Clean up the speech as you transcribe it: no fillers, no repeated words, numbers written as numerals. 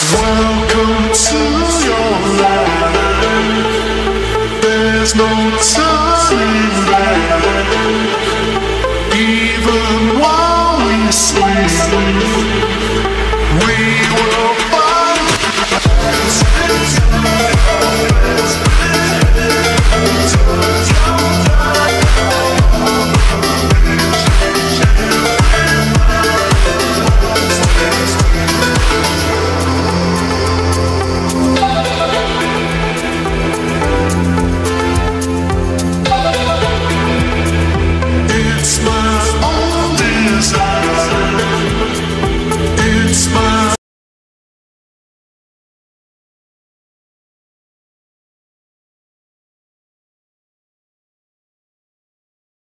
Welcome to your life. There's no turning back. Even while we sleep, we will find.